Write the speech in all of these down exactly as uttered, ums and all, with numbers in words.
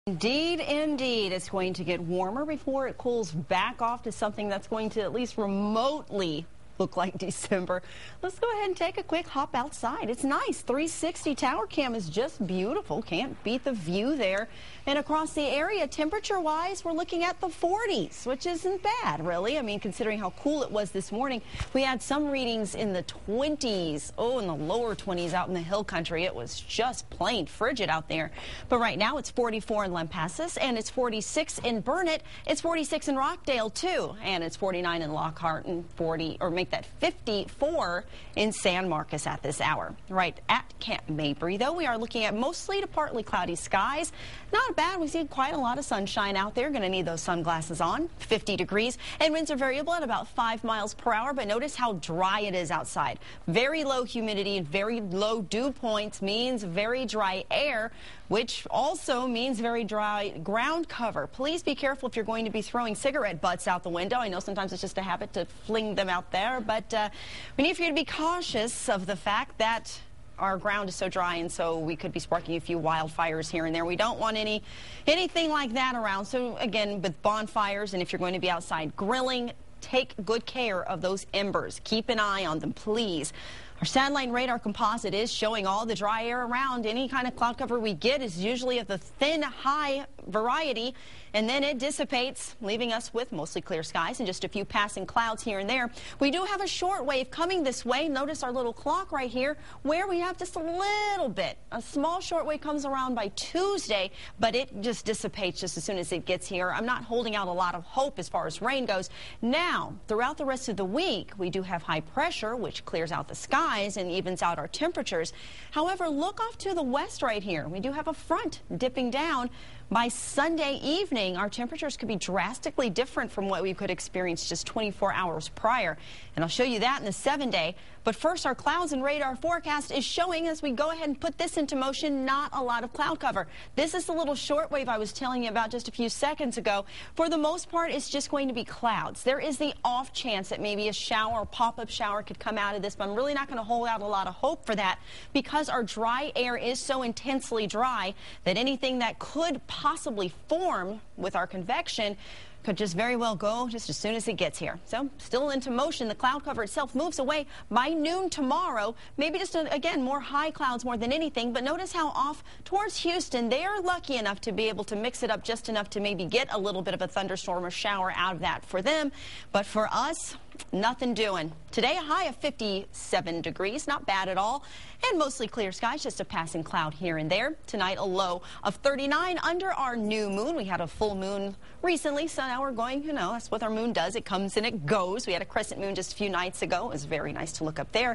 Indeed, indeed. It's going to get warmer before it cools back off to something that's going to at least remotely look like December. Let's go ahead and take a quick hop outside. It's nice. three sixty Tower Cam is just beautiful. Can't beat the view there. And across the area, temperature-wise, we're looking at the forties, which isn't bad, really. I mean, considering how cool it was this morning, we had some readings in the twenties. Oh, in the lower twenties out in the hill country. It was just plain frigid out there. But right now, it's forty-four in Lampasas, and it's forty-six in Burnet. It's forty-six in Rockdale, too. And it's forty-nine in Lockhart and forty, or make that fifty-four in San Marcos at this hour. Right at Camp Mabry, though, we are looking at mostly to partly cloudy skies. Not bad. We see quite a lot of sunshine out there. Going to need those sunglasses on. fifty degrees, and winds are variable at about five miles per hour. But notice how dry it is outside. Very low humidity and very low dew points means very dry air, which also means very dry ground cover. Please be careful if you're going to be throwing cigarette butts out the window. I know sometimes it's just a habit to fling them out there, but uh, we need for you to be cautious of the fact that our ground is so dry, and so we could be sparking a few wildfires here and there. We don't want any anything like that around. So again, with bonfires, and if you're going to be outside grilling, take good care of those embers. Keep an eye on them, please. Our satellite radar composite is showing all the dry air around. Any kind of cloud cover we get is usually of the thin, high variety, and then it dissipates, leaving us with mostly clear skies and just a few passing clouds here and there. We do have a short wave coming this way. Notice our little clock right here where we have just a little bit. A small short wave comes around by Tuesday, but it just dissipates just as soon as it gets here. I'm not holding out a lot of hope as far as rain goes. Now, throughout the rest of the week, we do have high pressure, which clears out the sky and evens out our temperatures. However, look off to the west right here. We do have a front dipping down. By Sunday evening, our temperatures could be drastically different from what we could experience just twenty-four hours prior. And I'll show you that in the seven day. But first, our clouds and radar forecast is showing, as we go ahead and put this into motion, not a lot of cloud cover. This is the little short wave I was telling you about just a few seconds ago. For the most part, it's just going to be clouds. There is the off chance that maybe a shower or pop-up shower could come out of this, but I'm really not going to hold out a lot of hope for that because our dry air is so intensely dry that anything that could possibly form with our convection could just very well go just as soon as it gets here. So still into motion. The cloud cover itself moves away by noon tomorrow. Maybe just, a, again, more high clouds more than anything. But notice how off towards Houston, they are lucky enough to be able to mix it up just enough to maybe get a little bit of a thunderstorm or shower out of that for them. But for us, nothing doing. Today, a high of fifty-seven degrees. Not bad at all. And mostly clear skies, just a passing cloud here and there. Tonight, a low of thirty-nine under our new moon. We had a full moon recently, so now we're going, you know, that's what our moon does. It comes and it goes. We had a crescent moon just a few nights ago. It was very nice to look up there.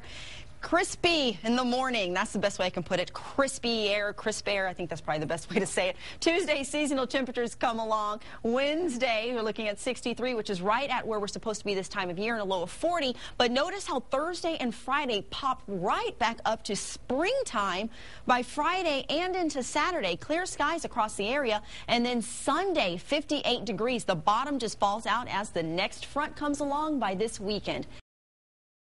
Crispy in the morning. That's the best way I can put it. Crispy air, crisp air. I think that's probably the best way to say it. Tuesday, seasonal temperatures come along. Wednesday, we're looking at sixty-three, which is right at where we're supposed to be this time of year, and a low of forty. But notice how Thursday and Friday pop right back up to springtime by Friday and into Saturday. Clear skies across the area. And then Sunday, fifty-eight degrees. The bottom just falls out as the next front comes along by this weekend.